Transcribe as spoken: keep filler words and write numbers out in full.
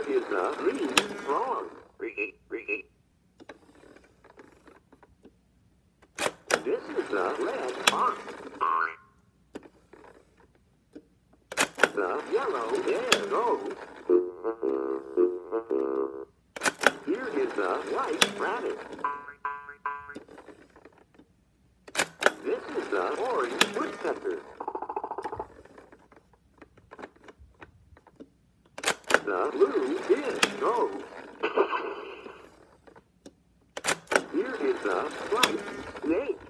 is the green frog. This is the red fox. The yellow arrow. Here is the white rabbit. This is the orange woodpecker. The blue fish goes. Here is the striped snake.